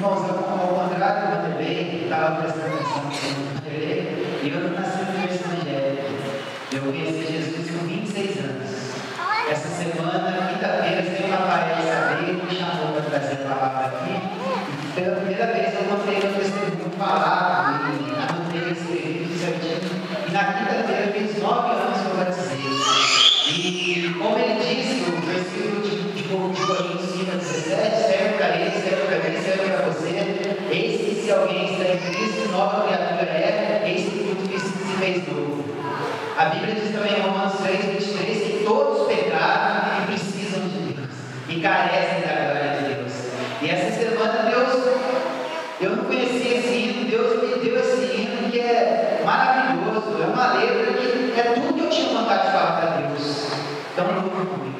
irmãos, ao contrário do Vanderlei, estava prestando atenção no Vanderlei, eu não nasci no berço evangélico. Eu conheci Jesus com 26 anos. Essa semana, quinta-feira, o senhor Rafael Saber me chamou para trazer a palavra aqui. Pela primeira vez eu contei meu testemunho falado e anotei esse livro certinho. E na quinta-feira eu fiz 9 anos que eu batizei. E como ele disse, o versículo de Coríntios 5:17, serve para ele, serve para mim, serve para você. Eis que se alguém está em Cristo, nova criatura é, eis que tudo isso se fez novo. A Bíblia diz também em Romanos 3:23 que todos pecaram e precisam de Deus e carecem da glória de Deus. E essa semana eu não conhecia esse hino, Deus me deu esse hino que é maravilhoso, é uma letra que é tudo que eu tinha vontade de falar para Deus. Então não vou comigo.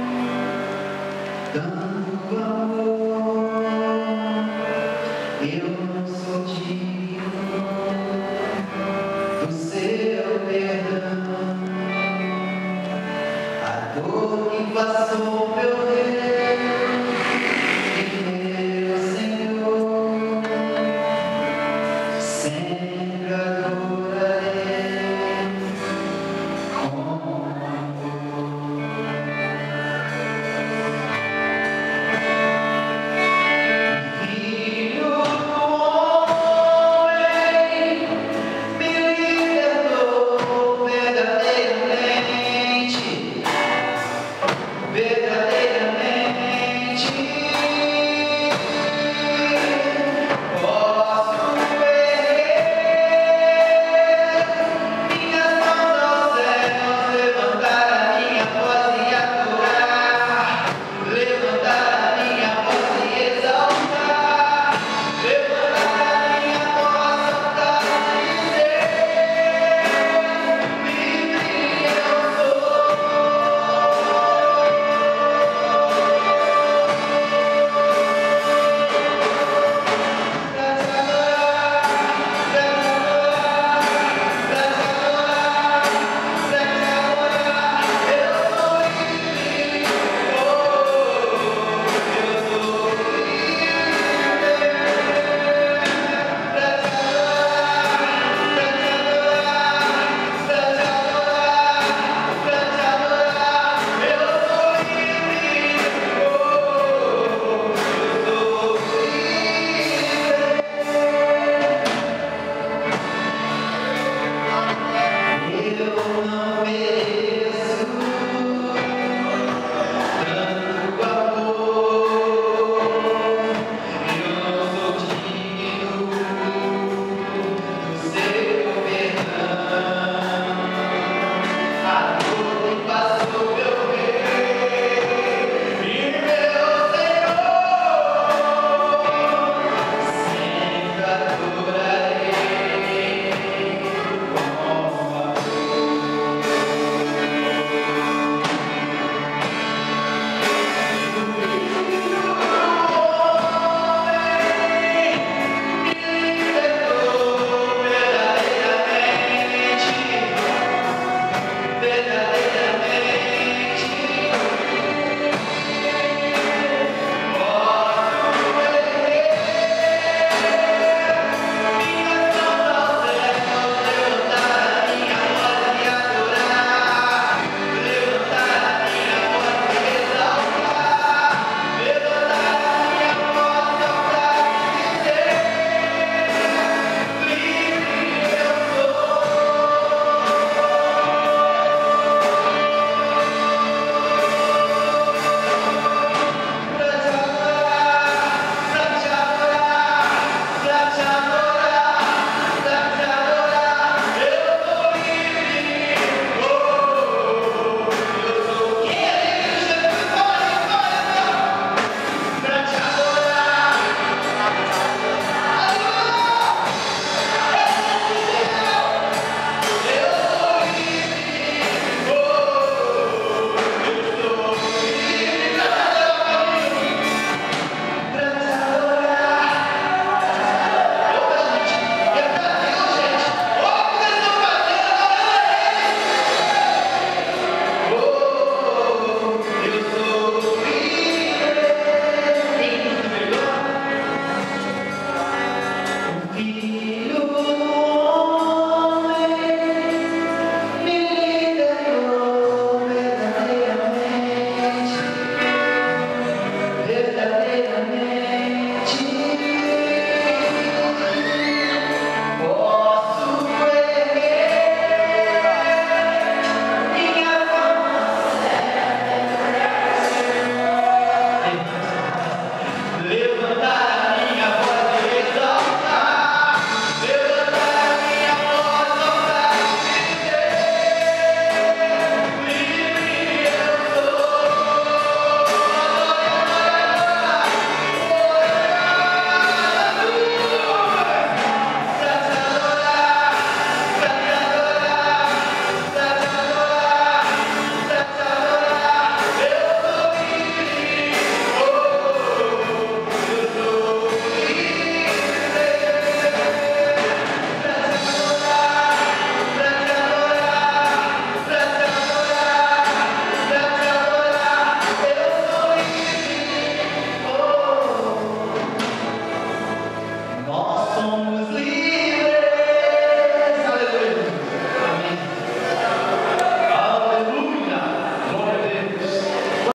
Eu